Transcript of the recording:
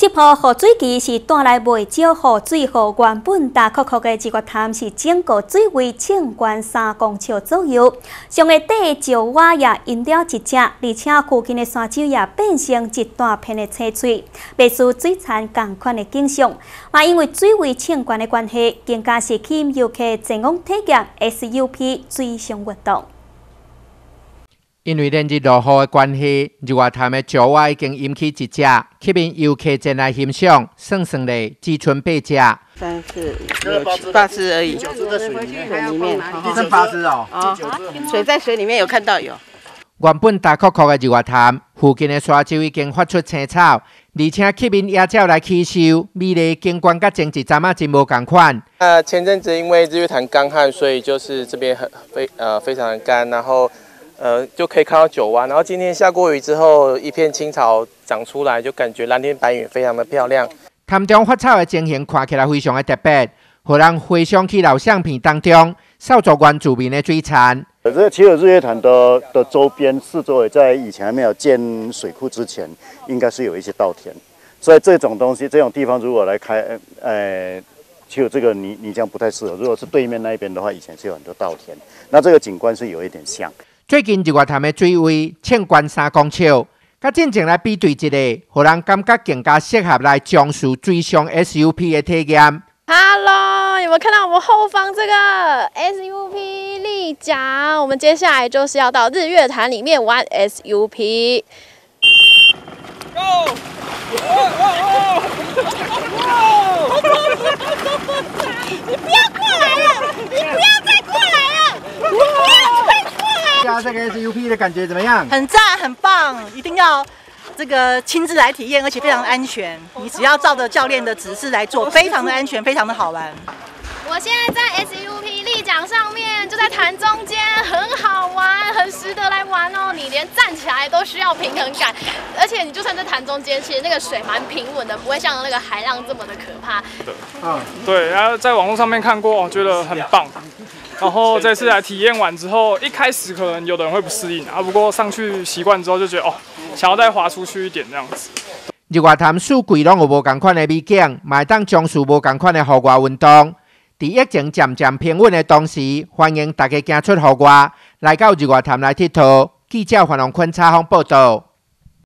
这部雨水机是带来袂少雨水，和原本大壳壳的日月潭是整个水位清悬3公尺左右。上个底石蛙也淹了一只，而且附近的山丘也变成一大片的青翠，类似水田同款的景象。嘛，因为水位清悬的关系，更加是吸引游客前往体验 SUP 水上活动。 因为连日落雨的关系，日月潭的石蛙已经淹起一只，吸引游客前来欣赏。算嘞，只剩8只。3、 4、5、6、7、8只而已。9只在水里面， 只剩8只哦。 水在水里面有看到有。 原本大壳壳的日月潭附近的沙洲已经发出青草，而且吸引野鸟来吸收，美丽景观甲前一阵啊真无同款。 前阵子因为日月潭干旱，所以就是这边非常的干，然后。 就可以看到九蛙，然后今天下过雨之后，一片青草长出来，就感觉蓝天白云非常的漂亮。 潭中发草的情形看起来非常的特别，让人回想起老相片当中少族原住民的水产。 其实日月潭的周边四周围，在以前还没有建水库之前，应该是有一些稻田，所以这种东西，这种地方如果来开，其实这个泥浆不太适合。如果是对面那一边的话，以前是有很多稻田，那这个景观是有一点像。 最近日月潭的水位清悬3公尺，甲进前来比对一下，让人感觉更加适合来从事水上 SUP 的体验。 Hello， 有没有看到我们后方这个 SUP 立桨？我们接下来就是要到日月潭里面玩 SUP。Go！ 你不要过来了！你不要再过来了！你不要再过来！ 这个 SUP 的感觉怎么样？ 很赞，很棒，一定要这个亲自来体验，而且非常安全。你只要照着教练的指示来做，非常的安全，非常的好玩。 我现在在 SUP 立桨上面，就在潭中间，很好玩，很值得来玩哦。你连站起来都需要平衡感，而且你就算在潭中间，其实那个水蛮平稳的，不会像那个海浪这么的可怕。 对，然后在网络上面看过，觉得很棒。 然后这次来体验完之后，一开始可能有的人会不适应不过上去习惯之后就觉得想要再滑出去一点这样子。 日月潭四季拢有无同款的美景，嘛会当从事无同款的户外运动。在疫情渐渐平稳的同时，欢迎大家走出户外，来到日月潭来佚佗。记者范龙坤采访报道。